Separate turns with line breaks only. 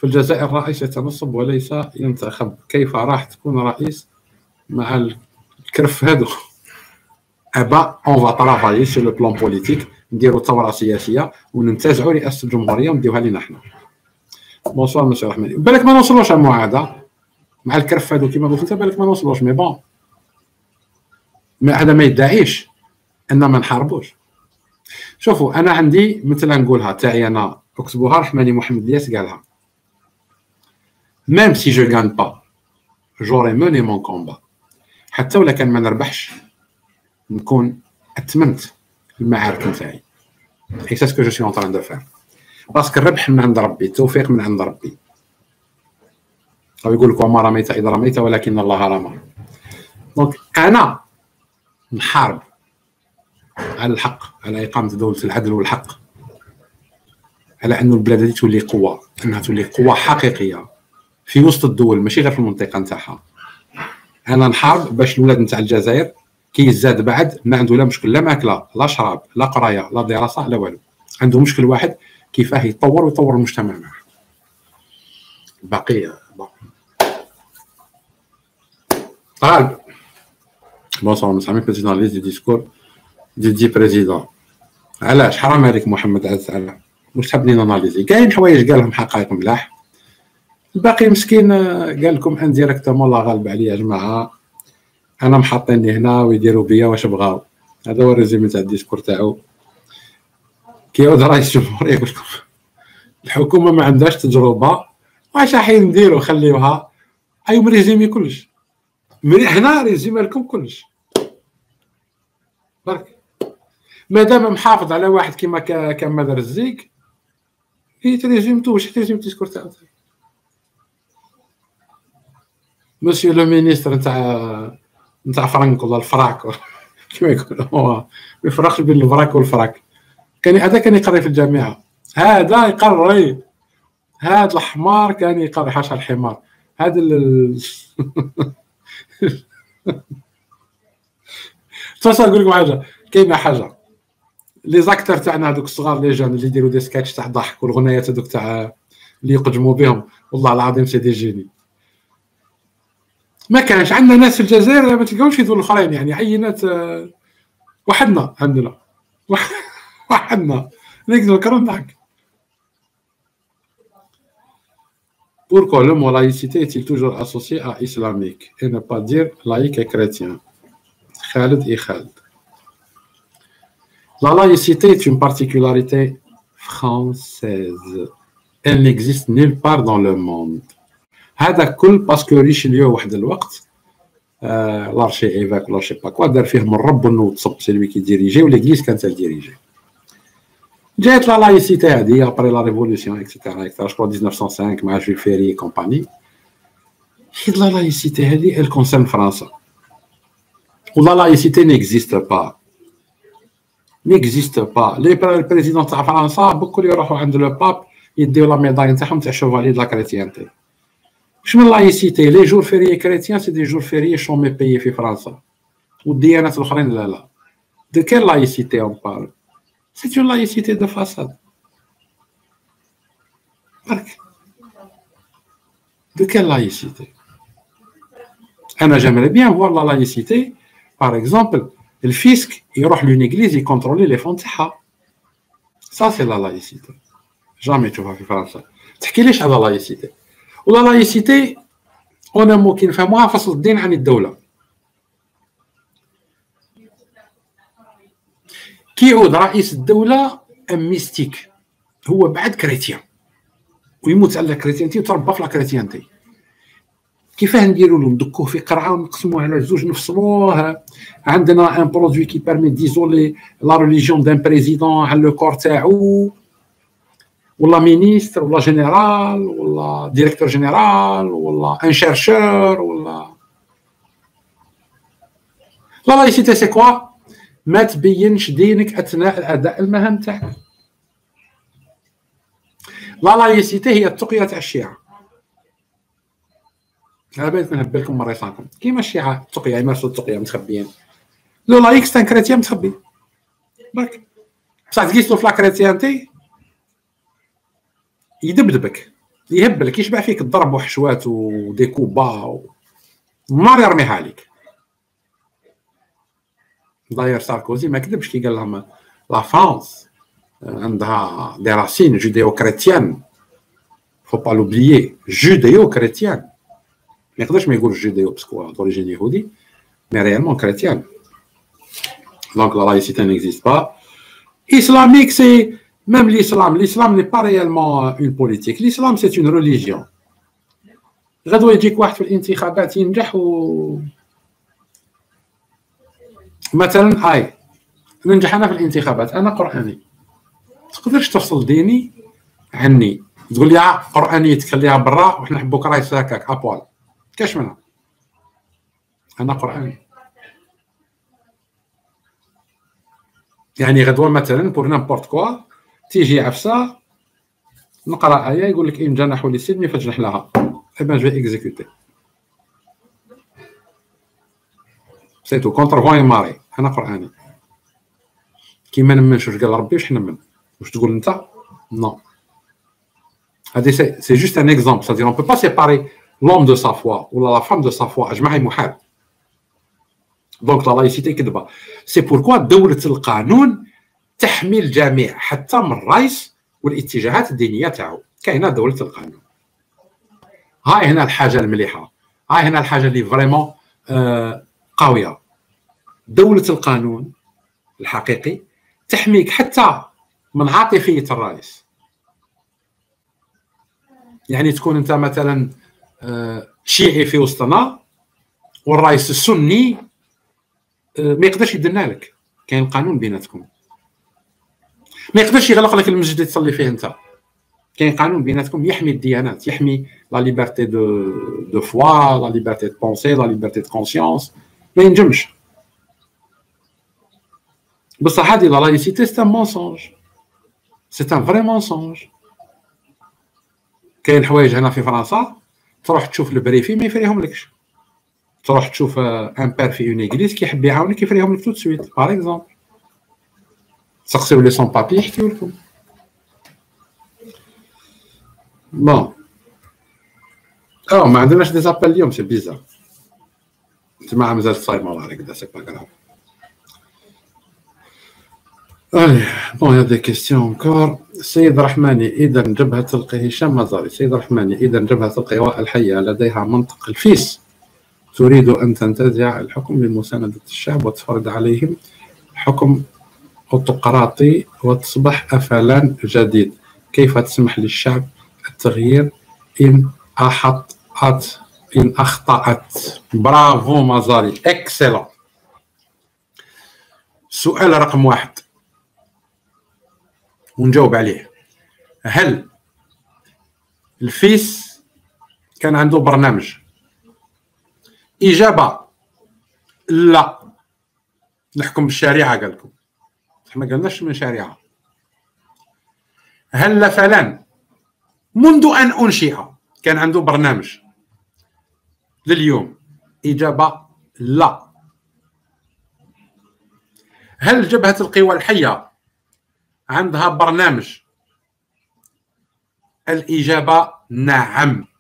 في الجزائر الرئيس يتنصب وليس ينتخب. كيف راح تكون رئيس مع الكرف هذو؟ ابا اون فا طرافايي سو لو بلان بوليتيك، نديرو ثوره سياسيه وننتزعوا رئاسه الجمهوريه ونديوها لينا حنا. بونسوار مسيو رحماني. بالك ما نوصلوش المعاهده مع الكرف هذو كيما قلت انت، بالك ما نوصلوش، مي بون هذا ما يدعيش ان ما نحاربوش. شوفوا انا عندي مثلا نقولها تاعي انا، اكتبوها، رحماني محمد الياس قالها: ميم سي جو غان با جوري موني مون كومبا. حتى ولا كان ما نربحش نكون اتممت المعارك نتاعي. اي سا سكو جو سوي اون طران دو فير، باسكو الربح من عند ربي، التوفيق من عند ربي. او يقول لك وما رميت اذا رميت ولكن الله رمى. دونك انا نحارب على الحق، على اقامه دوله العدل والحق، على انه البلاد هذه تولي قوه، انها تولي قوه حقيقيه في وسط الدول ماشي غير في المنطقه نتاعها. انا نحارب باش الولاد نتاع الجزائر كي يزاد بعد ما عنده لا مشكل، لا ماكله لا شراب لا قرايه لا دراسه لا والو، عنده مشكل واحد كيفاه يطور ويطور المجتمع معه. البقيه طالب. بونسوار مسامي بريزيدون ليز دي ديسكور دي بريزيدون. علاش حرام عليك محمد عز؟ على واش تحبني ناناليزي؟ كاين حوايج قالهم حقائق ملاح، الباقي مسكين قال لكم انديريكتومون الله غالب عليا يا جماعه، انا محطيني هنا ويديروا بيا واش بغاو. هذا هو الريزيمي تاع الديسكور تاعو. كيعود رئيس الجمهوريه يقول لكم الحكومه ما عندهاش تجربه، واش راح نديروا؟ خليوها. ايوا ريزيمي كلش، هنا ريزيمي لكم كلش برك. مادام محافظ على واحد كيما كمال الرزيق يتريزيمتو. واش تريزيم الديسكور تاعو؟ مسيو لو مينيستر نتاع فرانك ولا الفراك كيما يقولوا، هو ما يفرقش بين الفراك والفراك. هذا كان يقري في الجامعه، هذا يقري، هذا الحمار كان يقري حاشا الحمار، هذا تصور. نقول لكم حاجه، كاينه حاجه لي زاكتور تاعنا هذوك الصغار لي جون اللي يديروا دي سكاتش تاع ضحك والغنايات هذوك تاع اللي يقدموا بهم، والله العظيم سي دي جيني. ما كانش عندنا ناس في الجزائر ما تلقاوش في دول الاخرين، يعني عينات وحدنا عندنا وحدنا نقدر نكرر نضحك. Pourquoi le mot laïcité est-il toujours associé à islamique et ne pas dire laïque et chrétien? Khaled et Khaled. La laïcité est une particularité française. Elle n'existe nulle part dans le monde. هذا كل باسكو ريشيليو واحد الوقت لارشي ايفاك ولا شي با كوا دار فيهم الرب والنوض صب سلوي كي ديريجي وليغليز كانت ديريجي. جات لا لايسيتي هذه ابري لا ريفولوسيون اكسيتيرا اكسيتيرا جو 1905 مع جول فيري كومباني. حيت لا لايسيتي هذه ال كونسيرن فرنسا، ولا لايسيتي نيكزيست با لي بريزيدون تاع فرنسا بكل يروحوا عند لو باب يديو لا ميداي نتاعهم تاع شوفالي دلا كريتيانتي. واش من لايسيتي؟ لي جور فيري كريتيان سي دي جور فيري شومي بيي في فرنسا، والديانات الاخرين لا. دو كيل لايسيتي اون بارل؟ سي اون لايسيتي دو فاساد برك. دو كيل لايسيتي؟ انا جامري بيان فوار لا لايسيتي باغ اكزومبل الفيسك يروح لون ايغليز يكونترولي لي فون تاعها، سا سي لا لايسيتي. جامي تشوفها في فرنسا. تحكي ليش على لايسيتي؟ ولا لايسيتي انا ممكن نفهموها فصل الدين عن الدوله. كيعود رئيس الدوله ام ميستيك، هو بعد كريتيان ويموت على كريتيانتي وتربى في لا كريتيانتي. كيفاه نديروا له؟ ندكوه في قرعه ونقسموه على زوج نفصلوه. عندنا ان برودوي كي بيرمي ديزولي لا ريليجيون دان بريزيدون على لو كور تاعو، ولا مينيستر ولا جينيرال ولا ديريكتور جينيرال ولا ان شيرشور ولا. لا لايسيتي سي كوا؟ ما تبينش دينك اثناء اداء المهام تاعك. لا لايسيتي هي التقيه تاع الشيعه. على بالك نهبل لكم مره يصانكم كيما الشيعه التقيه يمارسوا التقيه متخبيين. لو لايك ستان كريتيان متخبي برك، بصح تقيسلو في لا كريتيانتي يدبدبك يهبلك يشبع فيك الضرب وحشوات ودي كوبا نار يرميها عليك. داير ساركوزي ما كذبش كي قال لهم لا فرانس عندها دي راسين جوديو كريتيان، فو با لوبليي، جوديو كريتيان، ما يقدرش ما يقولش جوديو باسكو دوريجين يهودي، مي ريالمون كريتيان. دونك لا laïcité n'existe pas. Islamique, c'est même l'islam. L'islam n'est pas réellement une politique. L'islam, c'est une religion. غدوة يجيك واحد في الانتخابات ينجح مثلا هاي ننجح انا في الانتخابات، انا قراني، تقدرش تفصل ديني عني، تقول لي قرانيتك خليها برا وحنا نحبوك راهي ساكاك ابوال، كاش منها، انا قراني. يعني غدوه مثلا بور نامبورت كوا تيجي عفسه نقرا ايه يقول لك ان جنحوا للسلم فاجنح لها، اي بان جو اكزيكوتي سيتو كونتر فوي ماري، انا قراني. كيما نمنش واش قال ربي واش نمن، واش تقول انت؟ نو. هذه سي جوست ان اكزومبل، سادير اون بو با سيباري لوم دو سا فوا ولا لا فام دو سا فوا، اجمعي محال. دونك لا لايسيتي كذبه. سي بوركوا دولة القانون تحمي الجميع حتى من الرئيس والاتجاهات الدينيه تاعو، كاينه دولة القانون. هاي هنا الحاجه المليحه، هاي هنا الحاجه اللي فريمون قويه. دولة القانون الحقيقي تحميك حتى من عاطفيه الرئيس. يعني تكون انت مثلا شيعي في وسطنا والرئيس السني ما يقدرش يدنا لك، كاين قانون بيناتكم. ما يقدرش يغلق لك المسجد اللي تصلي فيه انت، كاين قانون بيناتكم يحمي الديانات، يحمي لا ليبرتي دو فوا، لا ليبرتي دو بونسي، لا ليبرتي دو كونسيونس، ما ينجمش. بصح هذه لا لايسيتي سي ان مونسونج، سي ان فري مونسونج. كاين حوايج هنا في فرنسا تروح تشوف البريفي ما يفريهم لكش، تروح تشوف ان بير في اون ايغليز كيحب يعاونك يفريهم لك تو سويت. باغ اكزومبل تسقسيو لي سون بابي يحكيو لكم. بون ما عندناش دي زابال اليوم، سي بيزار. الجماعه مازال صايمه ولا هكذا، سي با كراف. بون يا دي كيستيون انكور. السيد رحماني، اذا جبهه هشام مزاري، السيد رحماني، اذا جبهه القوى الحيه لديها منطق الفيس تريد ان تنتزع الحكم لمسانده الشعب وتفرض عليهم حكم اوتقراطي وتصبح افلان جديد، كيف تسمح للشعب التغيير ان اخطأت؟ برافو مزاري، اكسلون. سؤال رقم 1 ونجاوب عليه، هل الفيس كان عنده برنامج؟ إجابة لا. نحكم بالشريعة قال لكم، ما قالناش من شريعة. هل فلان منذ أن أنشئ كان عنده برنامج لليوم؟ إجابة لا. هل جبهة القوى الحية عندها برنامج؟ الإجابة نعم.